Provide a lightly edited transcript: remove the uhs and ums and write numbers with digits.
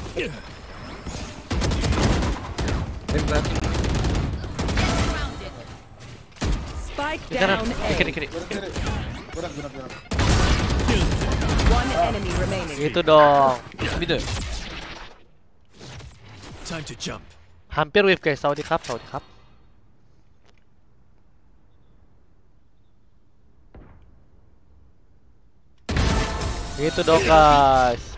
Spike down A. Kiri. One enemy remaining. Itu dong. Mid. Time to jump. Hampir Whiff guys, Saudi Cup. Itu dong guys.